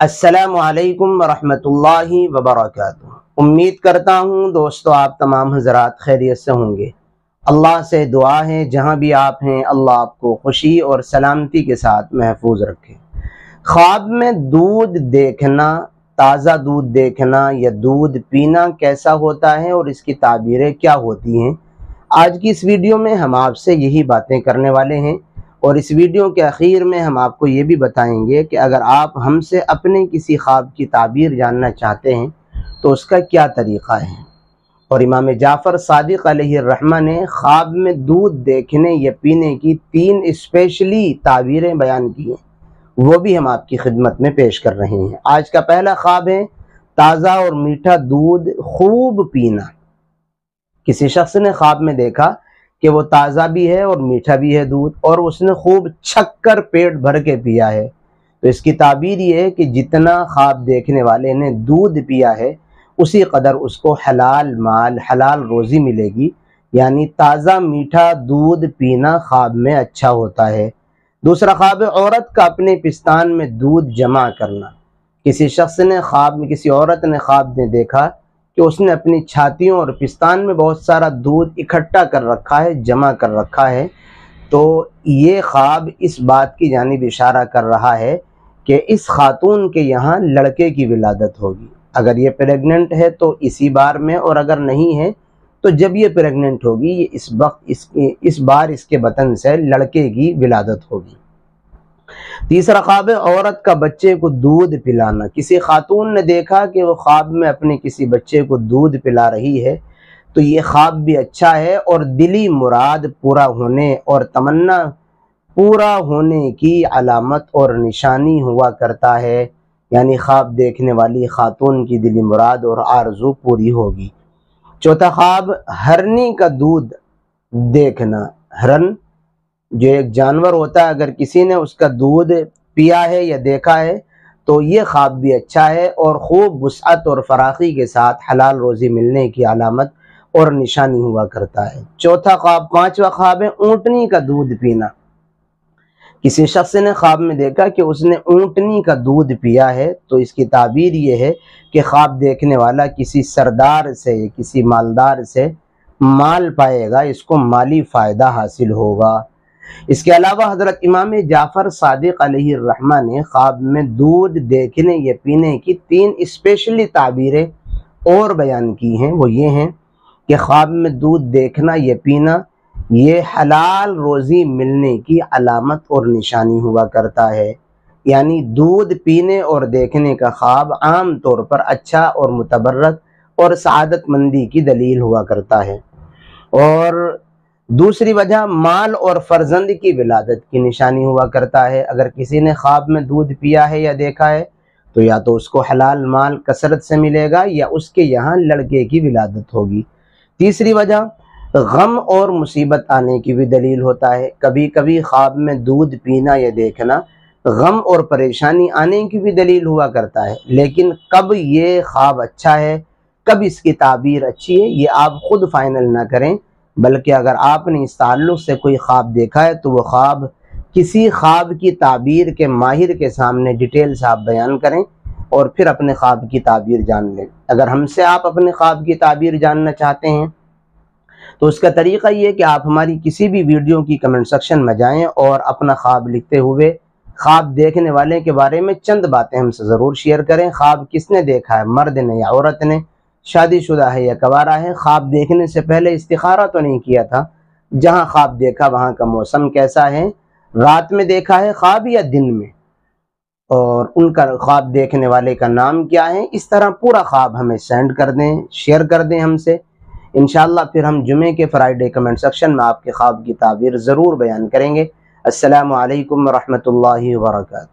السلام علیکم ورحمۃ اللہ وبرکاتہ۔ امید کرتا ہوں دوستو آپ تمام حضرات خیریت سے ہوں گے۔ اللہ سے دعا ہے جہاں بھی آپ ہیں اللہ آپ کو خوشی اور سلامتی کے ساتھ محفوظ رکھے۔ خواب میں دودھ دیکھنا، تازہ دودھ دیکھنا یا دودھ پینا کیسا ہوتا ہے اور اس کی تعبیریں کیا ہوتی ہیں، آج کی اس ویڈیو میں ہم آپ سے یہی باتیں کرنے والے ہیں۔ اور اس ویڈیو کے اخیر میں ہم آپ کو یہ بھی بتائیں گے کہ اگر آپ ہم سے اپنے کسی خواب کی تعبیر جاننا چاہتے ہیں تو اس کا کیا طریقہ ہے۔ اور امام جعفر صادق علیہ الرحمہ نے خواب میں دودھ دیکھنے یا پینے کی 3 اسپیشلی تعبیریں بیان کی ہیں، وہ بھی ہم آپ کی خدمت میں پیش کر رہے ہیں۔ آج کا پہلا خواب ہے تازہ اور میٹھا دودھ خوب پینا۔ کسی شخص نے خواب میں دیکھا کہ وہ تازہ بھی ہے اور میٹھا بھی ہے دودھ، اور اس نے خوب چھک کر پیٹ بھر کے پیا ہے۔ تو اس کی تعبیر یہ ہے کہ جتنا خواب دیکھنے والے نے دودھ پیا ہے اسی قدر اس کو حلال مال، حلال روزی ملے گی، یعنی تازہ میٹھا دودھ پینا خواب میں اچھا ہوتا ہے۔ دوسرا خواب ہے عورت کا اپنے پستان میں دودھ جمع کرنا۔ کسی شخص نے خواب میں، کسی عورت نے خواب میں دیکھا کہ اس نے اپنی چھاتیوں اور پستان میں بہت سارا دودھ اکٹھا کر رکھا ہے، جمع کر رکھا ہے۔ تو یہ خواب اس بات کی جانب اشارہ کر رہا ہے کہ اس خاتون کے یہاں لڑکے کی ولادت ہوگی۔ اگر یہ پریگننٹ ہے تو اسی بار میں، اور اگر نہیں ہے تو جب یہ پریگننٹ ہوگی یہ اس بار اس کے بطن سے لڑکے کی ولادت ہوگی۔ تیسرا خواب ہے عورت کا بچے کو دودھ پلانا۔ کسی خاتون نے دیکھا کہ وہ خواب میں اپنے کسی بچے کو دودھ پلا رہی ہے تو یہ خواب بھی اچھا ہے اور دلی مراد پورا ہونے اور تمنا پورا ہونے کی علامت اور نشانی ہوا کرتا ہے، یعنی خواب دیکھنے والی خاتون کی دلی مراد اور آرزو پوری ہوگی۔ چوتھا خواب ہرنی کا دودھ دیکھنا۔ ہرن جو ایک جانور ہوتا ہے، اگر کسی نے اس کا دودھ پیا ہے یا دیکھا ہے تو یہ خواب بھی اچھا ہے اور خوب وسعت اور فراخی کے ساتھ حلال روزی ملنے کی علامت اور نشانی ہوا کرتا ہے۔ پانچواں خواب ہے اونٹنی کا دودھ پینا۔ کسی شخص نے خواب میں دیکھا کہ اس نے اونٹنی کا دودھ پیا ہے تو اس کی تعبیر یہ ہے کہ خواب دیکھنے والا کسی سردار سے، کسی مالدار سے مال پائے گا، اس کو مالی فائدہ حاصل ہوگا۔ اس کے علاوہ حضرت امام جعفر صادق علیہ الرحمہ نے خواب میں دودھ دیکھنے یا پینے کی 3 اسپیشلی تعبیریں اور بیان کی ہیں۔ وہ یہ ہیں کہ خواب میں دودھ دیکھنا یا پینا یہ حلال روزی ملنے کی علامت اور نشانی ہوا کرتا ہے، یعنی دودھ پینے اور دیکھنے کا خواب عام طور پر اچھا اور متبرک اور سعادت مندی کی دلیل ہوا کرتا ہے۔ اور دوسری وجہ مال اور فرزند کی ولادت کی نشانی ہوا کرتا ہے۔ اگر کسی نے خواب میں دودھ پیا ہے یا دیکھا ہے تو یا تو اس کو حلال مال کثرت سے ملے گا یا اس کے یہاں لڑکے کی ولادت ہوگی۔ تیسری وجہ غم اور مصیبت آنے کی بھی دلیل ہوتا ہے۔ کبھی کبھی خواب میں دودھ پینا یا دیکھنا غم اور پریشانی آنے کی بھی دلیل ہوا کرتا ہے، لیکن کب یہ خواب اچھا ہے، کب اس کی تعبیر اچھی ہے، یہ آپ خود فائنل نہ کریں، بلکہ اگر آپ نے اس تعلق سے کوئی خواب دیکھا ہے تو وہ خواب کسی خواب کی تعبیر کے ماہر کے سامنے ڈیٹیل سے آپ بیان کریں اور پھر اپنے خواب کی تعبیر جان لیں۔ اگر ہم سے آپ اپنے خواب کی تعبیر جاننا چاہتے ہیں تو اس کا طریقہ یہ ہے کہ آپ ہماری کسی بھی ویڈیو کی کمنٹ سیکشن میں جائیں اور اپنا خواب لکھتے ہوئے خواب دیکھنے والے کے بارے میں چند باتیں ہم سے ضرور شیئر کریں۔ خواب کس نے دیکھا ہے، مرد نے یا عورت نے، شادی شدہ ہے یا کوارا ہے، خواب دیکھنے سے پہلے استخارہ تو نہیں کیا تھا، جہاں خواب دیکھا وہاں کا موسم کیسا ہے، رات میں دیکھا ہے خواب یا دن میں، اور ان کا خواب دیکھنے والے کا نام کیا ہے۔ اس طرح پورا خواب ہمیں سینڈ کر دیں، شیئر کر دیں ہم سے۔ انشاءاللہ پھر ہم جمعے کے فرائیڈے کمنٹ سیکشن میں آپ کے خواب کی تعبیر ضرور بیان کریں گے۔ السلام علیکم ورحمۃ اللہ وبرکاتہ۔